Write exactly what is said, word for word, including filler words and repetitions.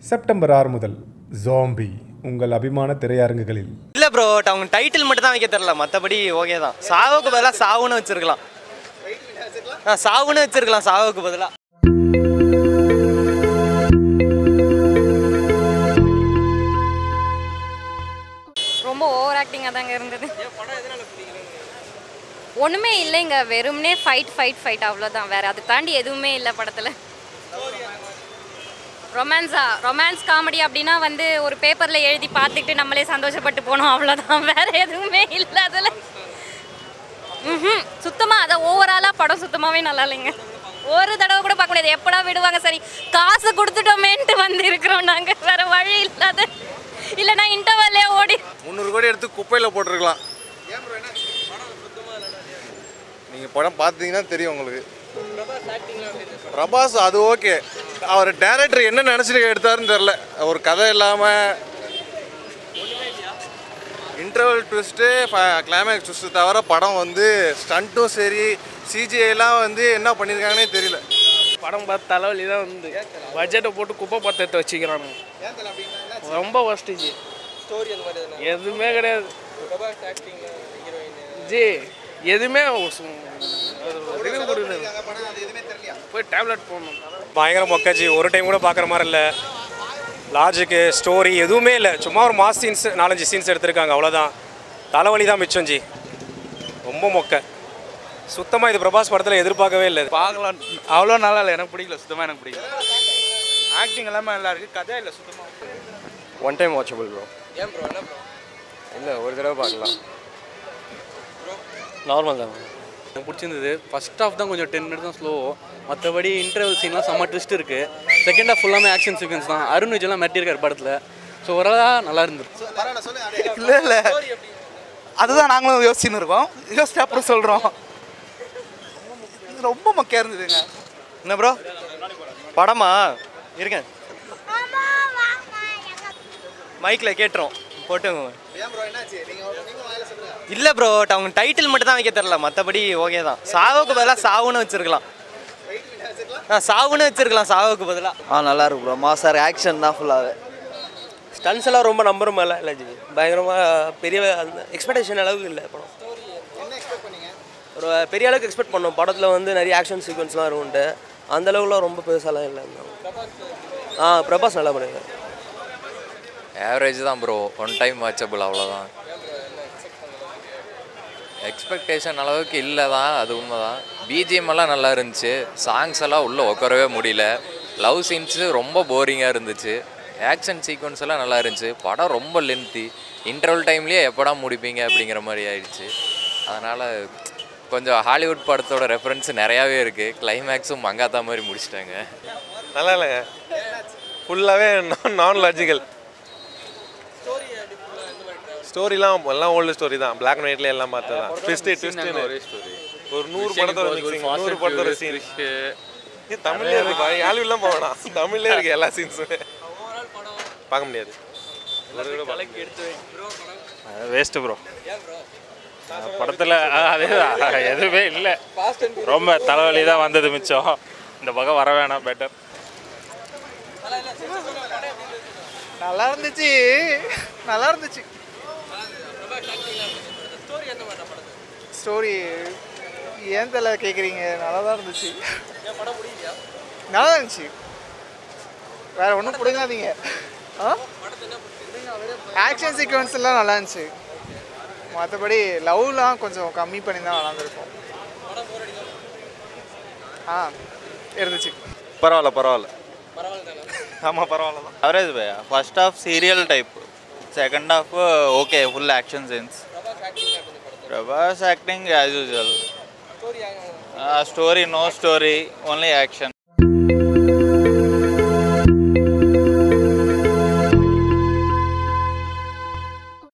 September ஆறு முதல் zombie உங்கள் அபிமான திரையரங்குகளில். இல்லை ப்ரோ, அவங்க டைட்டில் மட்டும் தான் வைக்க தெரியல, மற்றபடி ஓகே தான். சாவுக்கு பதிலாக சாவுன்னு வச்சிருக்கலாம். ஆ சாவுன்னு வச்சிருக்கலாம் சாவுக்கு பதிலாக. ரொம்ப ஓவர் ஆக்டிங்காக தாங்க இருந்தது. ஒன்றுமே இல்லைங்க, வெறும்னே ஃபைட் ஃபைட் ஃபைட் அவ்வளோதான், வேறு அதை தாண்டி எதுவுமே இல்லை படத்தில். ரொமான்ஸா ரொமான்ஸ் காமெடி அப்படின்னா வந்து ஒரு பேப்பரில் எழுதி பார்த்துட்டு நம்மளே சந்தோஷப்பட்டு போனோம், அவ்வளோதான், வேறு எதுவுமே இல்லை அதில். ம் சுத்தமாக அதை ஓவராலாக படம் சுத்தமாகவே நல்லா இல்லைங்க. ஒரு தடவை கூட பார்க்க முடியாது, எப்படா விடுவாங்க, சரி காசு கொடுத்துட்டோமேன்ட்டு வந்து இருக்கிறோம் நாங்கள், வேறு வழி இல்லாத. இல்லைனா இன்டர்வல்லே ஓடி முந்நூறு கோடி எடுத்து குப்பையில் போட்டிருக்கலாம். நீங்கள் படம் பார்த்தீங்கன்னா தெரியும் உங்களுக்கு. பிரபாஸ் அது ஓகே, அவர் டைரக்டர் என்ன நினச்சிட்டு எடுத்தாருன்னு தெரில. ஒரு கதை இல்லாமல் இன்டர்வல் ட்விஸ்ட்டு கிளைமேக்ஸ் ட்விஸ்ட்டு தவிர படம் வந்து ஸ்டண்ட்டும் சரி சிஜிஐலாம் வந்து என்ன பண்ணியிருக்காங்கன்னே தெரியல. படம் பார்த்து தலைவலி தான் வந்து பட்ஜெட்டை போட்டு குப்பை பத்திரத்தை வச்சுக்கிறானுங்க. ரொம்ப ஒஸ்டிச்சு, எதுவுமே கிடையாது ஜி, எதுவுமே போய் டேப்லெட் போடணும். பயங்கர மொக்கஜி, ஒரு டைம் கூட பார்க்குற மாதிரி இல்லை. லாஜிக்கு ஸ்டோரி எதுவுமே இல்லை, சும்மா ஒரு மாஸ் சீன்ஸ் நாலஞ்சு சீன்ஸ் எடுத்திருக்காங்க, அவ்வளோதான். தலைவலி தான் மிச்சம் ஜி, ரொம்ப மொக்க. சுத்தமாக இது பிரபாஸ் படத்தில் எதிர்பார்க்கவே இல்லை. பார்க்கலாம், அவ்வளோ நல்லா இல்லை, எனக்கு பிடிக்கல, சுத்தமாக எனக்கு பிடிக்கல. ஆக்டிங் எல்லாமே நல்லா இருக்குது, கதை இல்லை சுத்தமாக. One time watchable bro. ஏன் ப்ரோ, என்ன ப்ரோ? இல்லை, ஒரு தடவை பார்க்கலாம், நார்மல் தான். எனக்கு பிடிச்சிருந்தது. ஃபஸ்ட் ஹாஃப் தான் கொஞ்சம் டென் மினிட்ஸ் தான் ஸ்லோ, மற்றபடி இன்டர்வல் சீன்லாம் செம்ம ட்விஸ்ட் இருக்குது. செகண்ட் ஹாஃப் ஃபுல்லாமே ஆக்ஷன் சீக்வன்ஸ் தான். அருண் விஜய்லாம் மிரட்டியிருக்கார் படத்தில். ஸோ ஓரளவு நல்லா இருந்தது. இல்லை இல்லை அதுதான் நாங்களும் யோசிச்சுன்னு இருக்கோம், யோசிச்சு அப்புறம் சொல்கிறோம். ரொம்ப மொக்கையாக இருந்ததுங்க. என்ன ப்ரோ படமா இருக்கேன், மைக்கில் கேட்டுரும் போட்டுங்க. இல்லை ப்ரோ, அவங்க டைட்டில் மட்டும் தான் வைக்க தெரியல, மற்றபடி ஓகே தான். சாவுக்கு பதிலாக சாவுன்னு வச்சிருக்கலாம். ஆ சாவுன்னு வச்சிருக்கலாம் சாவுக்கு பதிலாக. ஆ நல்லா இருக்கு ப்ரோ, மாசார் ஆக்ஷன் தான் ஃபுல்லாகவே. ஸ்டன்ஸ் எல்லாம் ரொம்ப நம்புற மாதிரிலாம் இல்லை ஜி, பயங்கரமாக பெரிய அந்த எக்ஸ்பெக்டேஷன் அளவுக்கு இல்லை படம். ஒரு பெரிய அளவுக்கு எக்ஸ்பெக்ட் பண்ணோம். படத்தில் வந்து நிறைய ஆக்ஷன் சீக்வன்ஸ்லாம் இருக்கும்ட்டு, அந்த அளவுக்குலாம் ரொம்ப பெருசாலாம் இல்லை. ஆ பிரபாஸ் நல்லா பண்ணுங்க. ஆவரேஜ் தான் ப்ரோ, ஒன் டைம் வாட்சபிள், அவ்வளோதான். எக்ஸ்பெக்டேஷன் அளவுக்கு இல்லை தான், அது உண்மை தான். பிஜிஎம் எல்லாம் நல்லா இருந்துச்சு, சாங்ஸ் எல்லாம் உள்ளே உட்காரவே முடியல. லவ் சீன்ஸு ரொம்ப போரிங்காக இருந்துச்சு. ஆக்ஷன் சீக்வன்ஸ் எல்லாம் நல்லா இருந்துச்சு. படம் ரொம்ப லென்த்தி, இன்டர்வல் டைம்லேயே எப்படா முடிப்பீங்க அப்படிங்கிற மாதிரி ஆயிடுச்சு. அதனால் கொஞ்சம் ஹாலிவுட் படத்தோட ரெஃபரன்ஸ் நிறையாவே இருக்குது. கிளைமேக்ஸும் மங்காத்தா மாதிரி முடிச்சிட்டாங்க. நல்லா இல்லைங்க, ஃபுல்லாகவே நான் லாஜிக்கல். ஸ்டோரிலாம் எல்லாம் ஓல்டு ஸ்டோரி தான், பிளாக் அண்ட் ஒயிட்ல எல்லாம் பார்த்தது தான். ட்விஸ்ட்டு ட்விஸ்ட்டுன்னு ஒரே ஸ்டோரி, ஒரு நூறு படத்தோட மிக்சிங், நூறு படத்தோட சீன். இது தமிழ்லேயே இருக்கு, ஹாலிவுட்லாம் போவேனா, தமிழ்லேயே இருக்கு எல்லா சீன்ஸுமே. பார்க்க முடியாது. வேஸ்ட்டு ப்ரோ படத்தில், அதே எதுவுமே இல்லை, ரொம்ப தலைவலி தான் வந்தது மிச்சம். இந்த பக்கம் வர வேணாம், பெட்டர். நல்லா இருந்துச்சு, நல்லா இருந்துச்சு. ஸ்டோரி ஏன் தெரியல கேட்குறீங்க, நல்லா தான் இருந்துச்சு. நல்லா தான் இருந்துச்சு, வேற ஒன்றும் பிடிக்காதீங்க. ஆ ஆக்ஷன் சீக்வன்ஸ் எல்லாம் நல்லா இருந்துச்சு, மற்றபடி லவ்லாம் கொஞ்சம் கம்மி பண்ணி தான் நல்லா இருந்திருக்கும். ஆ இருந்துச்சு, பரவாயில்ல பரவாயில்ல ஆமாம் பரவாயில்ல தான். அவரேஜ் பையா. First half serial type, second half okay full action scenes. Prabhas acting as usual. Story no story, only action.